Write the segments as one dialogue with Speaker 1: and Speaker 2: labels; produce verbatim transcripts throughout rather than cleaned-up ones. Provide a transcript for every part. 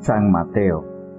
Speaker 1: San Mateo.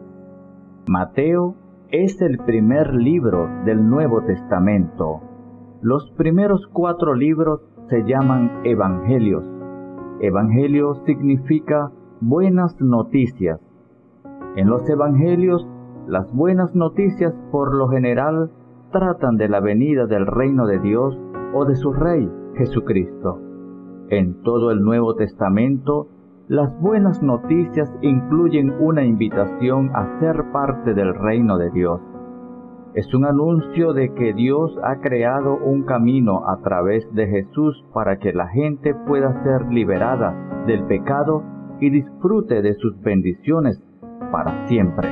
Speaker 1: Mateo es el primer libro del Nuevo Testamento. Los primeros cuatro libros se llaman Evangelios. Evangelio significa buenas noticias. En los Evangelios, las buenas noticias por lo general tratan de la venida del reino de Dios o de su Rey, Jesucristo. En todo el Nuevo Testamento, las buenas noticias incluyen una invitación a ser parte del reino de Dios. Es un anuncio de que Dios ha creado un camino a través de Jesús para que la gente pueda ser liberada del pecado y disfrute de sus bendiciones para siempre.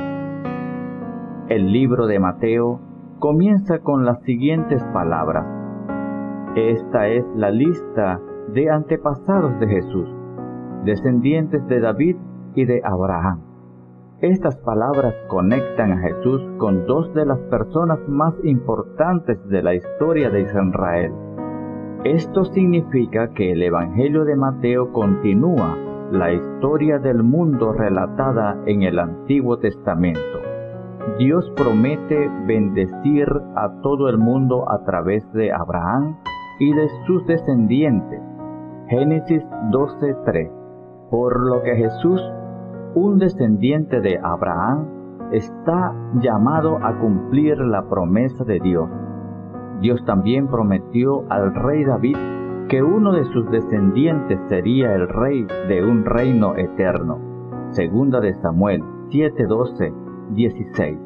Speaker 1: El libro de Mateo comienza con las siguientes palabras. Esta es la lista de antepasados de Jesús, descendientes de David y de Abraham. Estas palabras conectan a Jesús con dos de las personas más importantes de la historia de Israel. Esto significa que el Evangelio de Mateo continúa la historia del mundo relatada en el Antiguo Testamento. Dios promete bendecir a todo el mundo a través de Abraham y de sus descendientes. Génesis doce tres. Por lo que Jesús, un descendiente de Abraham, está llamado a cumplir la promesa de Dios. Dios también prometió al rey David que uno de sus descendientes sería el rey de un reino eterno. Segunda de Samuel siete doce dieciséis.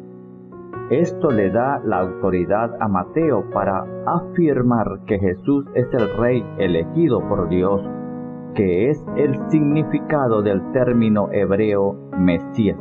Speaker 1: Esto le da la autoridad a Mateo para afirmar que Jesús es el rey elegido por Dios, que es el significado del término hebreo Mesías,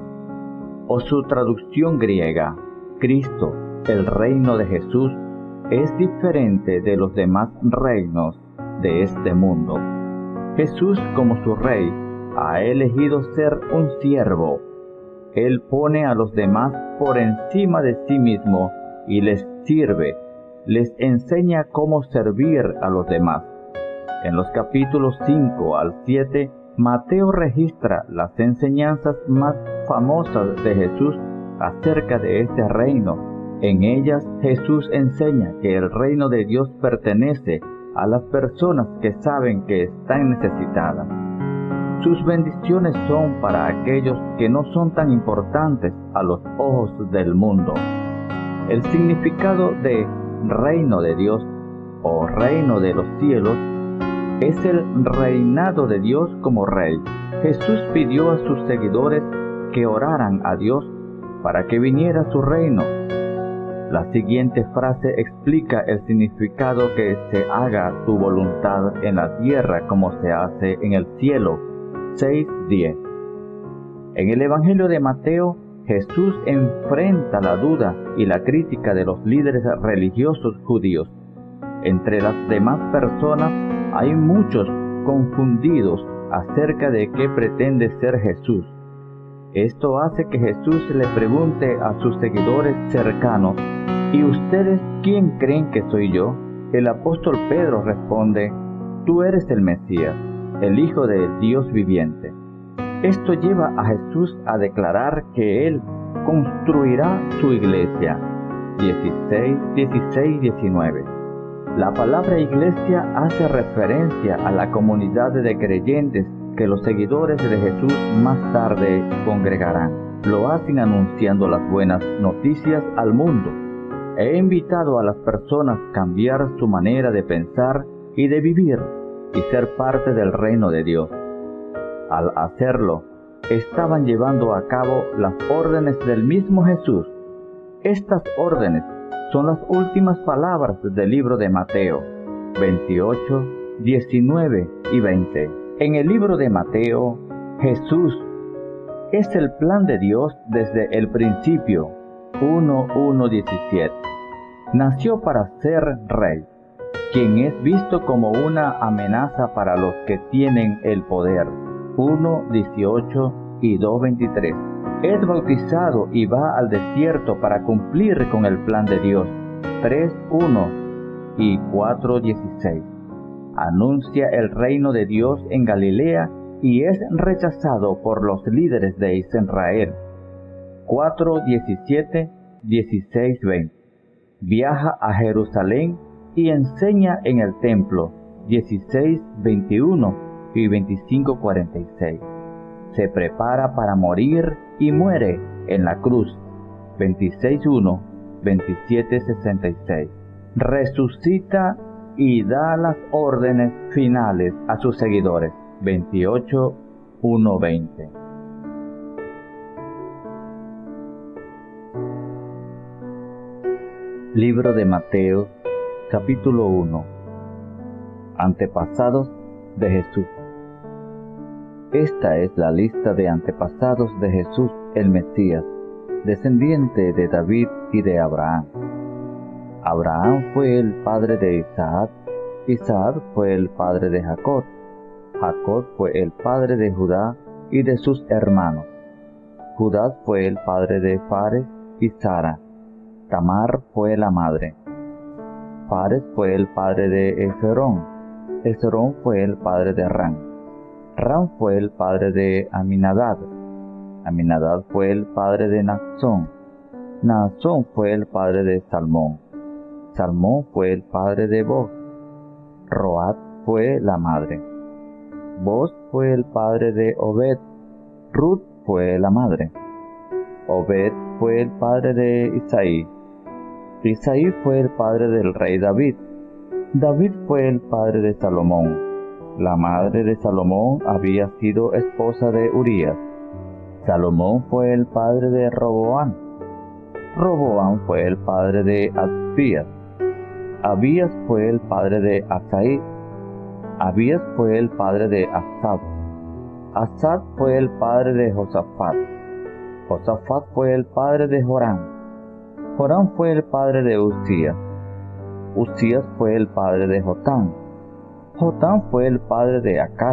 Speaker 1: o su traducción griega, Cristo, el reino de Jesús, es diferente de los demás reinos de este mundo. Jesús, como su rey, ha elegido ser un siervo. Él pone a los demás por encima de sí mismo y les sirve, les enseña cómo servir a los demás. En los capítulos cinco al siete, Mateo registra las enseñanzas más famosas de Jesús acerca de este reino. En ellas, Jesús enseña que el reino de Dios pertenece a las personas que saben que están necesitadas. Sus bendiciones son para aquellos que no son tan importantes a los ojos del mundo. El significado de reino de Dios o reino de los cielos es el reinado de Dios como rey. Jesús pidió a sus seguidores que oraran a Dios para que viniera su reino. La siguiente frase explica el significado: que se haga tu voluntad en la tierra como se hace en el cielo. seis diez. En el Evangelio de Mateo, Jesús enfrenta la duda y la crítica de los líderes religiosos judíos. Entre las demás personas hay muchos confundidos acerca de qué pretende ser Jesús. Esto hace que Jesús le pregunte a sus seguidores cercanos: ¿y ustedes quién creen que soy yo? El apóstol Pedro responde: tú eres el Mesías, el Hijo del Dios viviente. Esto lleva a Jesús a declarar que Él construirá su iglesia. dieciséis, dieciséis, diecinueve. La palabra iglesia hace referencia a la comunidad de creyentes que los seguidores de Jesús más tarde congregarán. Lo hacen anunciando las buenas noticias al mundo. He invitado a las personas a cambiar su manera de pensar y de vivir y ser parte del reino de Dios. Al hacerlo, estaban llevando a cabo las órdenes del mismo Jesús. Estas órdenes son las últimas palabras del libro de Mateo, veintiocho, diecinueve y veinte. En el libro de Mateo, Jesús es el plan de Dios desde el principio, uno uno diecisiete. Nació para ser rey, quien es visto como una amenaza para los que tienen el poder, uno dieciocho y dos veintitrés. Es bautizado y va al desierto para cumplir con el plan de Dios, tres uno y cuatro dieciséis. Anuncia el reino de Dios en Galilea y es rechazado por los líderes de Israel. cuatro, diecisiete, dieciséis, veinte. Viaja a Jerusalén y enseña en el templo. dieciséis, veintiuno y veinticinco, cuarenta y seis. Se prepara para morir y muere en la cruz. veintiséis, uno, veintisiete, sesenta y seis. Resucita y da las órdenes finales a sus seguidores. veintiocho, uno, veinte. Libro de Mateo, capítulo uno. Antepasados de Jesús. Esta es la lista de antepasados de Jesús el Mesías, descendiente de David y de Abraham. Abraham fue el padre de Isaac, Isaac fue el padre de Jacob, Jacob fue el padre de Judá y de sus hermanos. Judá fue el padre de Fares y Zara. Tamar fue la madre. Fares fue el padre de Hezrón. Hezrón fue el padre de Ram. Ram fue el padre de Aminadab. Aminadab fue el padre de Naasón. Naasón fue el padre de Salmón. Salmón fue el padre de Boz. Roat fue la madre. Boz fue el padre de Obed. Ruth fue la madre. Obed fue el padre de Isaí. Isaí fue el padre del rey David. David fue el padre de Salomón. La madre de Salomón había sido esposa de Urías. Salomón fue el padre de Roboam. Roboam fue el padre de Abías. Abías fue el padre de Asaí. Abías fue el padre de Asad. Asad fue el padre de Josafat. Josafat fue el padre de Joram. Joram fue el padre de Uzías. Uzías fue el padre de Jotam. Jotam fue el padre de Acaz.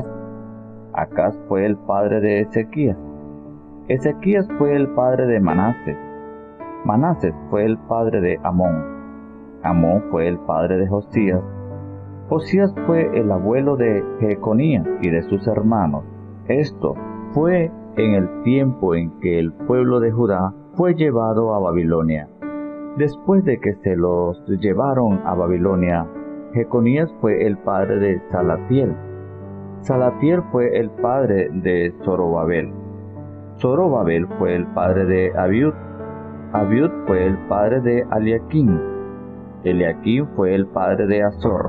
Speaker 1: Acaz fue el padre de Ezequías. Ezequías fue el padre de Manases. Manases fue el padre de Amón. Amón fue el padre de Josías. Josías fue el abuelo de Jeconías y de sus hermanos. Esto fue en el tiempo en que el pueblo de Judá fue llevado a Babilonia. Después de que se los llevaron a Babilonia, Jeconías fue el padre de Salatiel. Salatiel fue el padre de Zorobabel. Zorobabel fue el padre de Abiud. Abiud fue el padre de Eliaquim. Eliaquim fue el padre de Azor.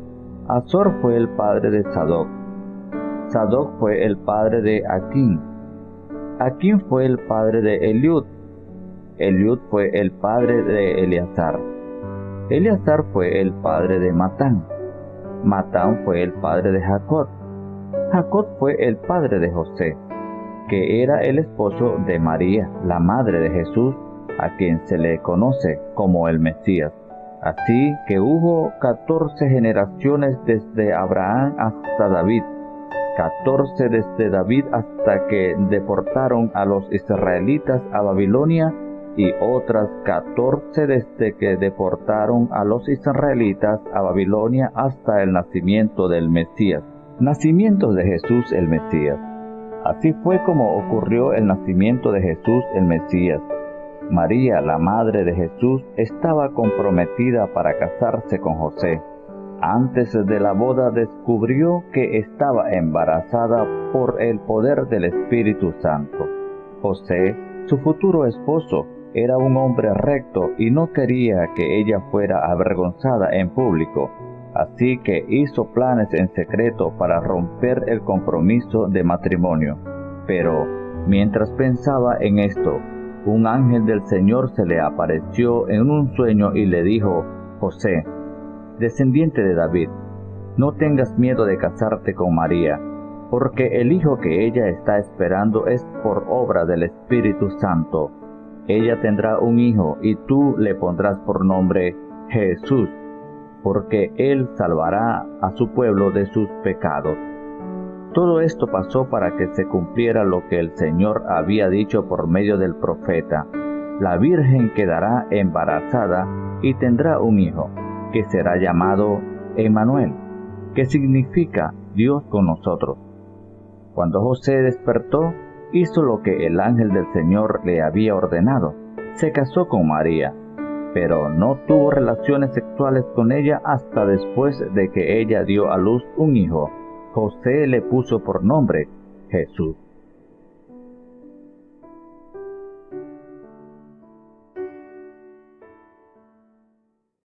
Speaker 1: Azor fue el padre de Sadoc. Sadoc fue el padre de Aquim. Aquim fue el padre de Eliud. Eliud fue el padre de Eleazar. Eleazar fue el padre de Matán. Matán fue el padre de Jacob. Jacob fue el padre de José, que era el esposo de María, la madre de Jesús, a quien se le conoce como el Mesías. Así que hubo catorce generaciones desde Abraham hasta David, catorce desde David hasta que deportaron a los israelitas a Babilonia, y otras catorce desde que deportaron a los israelitas a Babilonia hasta el nacimiento del Mesías. Nacimiento de Jesús el Mesías. Así fue como ocurrió el nacimiento de Jesús el Mesías. María, la madre de Jesús, estaba comprometida para casarse con José. Antes de la boda descubrió que estaba embarazada por el poder del Espíritu Santo. José, su futuro esposo, era un hombre recto y no quería que ella fuera avergonzada en público, así que hizo planes en secreto para romper el compromiso de matrimonio. Pero, mientras pensaba en esto, un ángel del Señor se le apareció en un sueño y le dijo: José, descendiente de David, no tengas miedo de casarte con María, porque el hijo que ella está esperando es por obra del Espíritu Santo. Ella tendrá un hijo y tú le pondrás por nombre Jesús, porque él salvará a su pueblo de sus pecados. Todo esto pasó para que se cumpliera lo que el Señor había dicho por medio del profeta: la Virgen quedará embarazada y tendrá un hijo, que será llamado Emmanuel, que significa Dios con nosotros. Cuando José despertó, hizo lo que el ángel del Señor le había ordenado. Se casó con María, pero no tuvo relaciones sexuales con ella hasta después de que ella dio a luz un hijo. José le puso por nombre Jesús.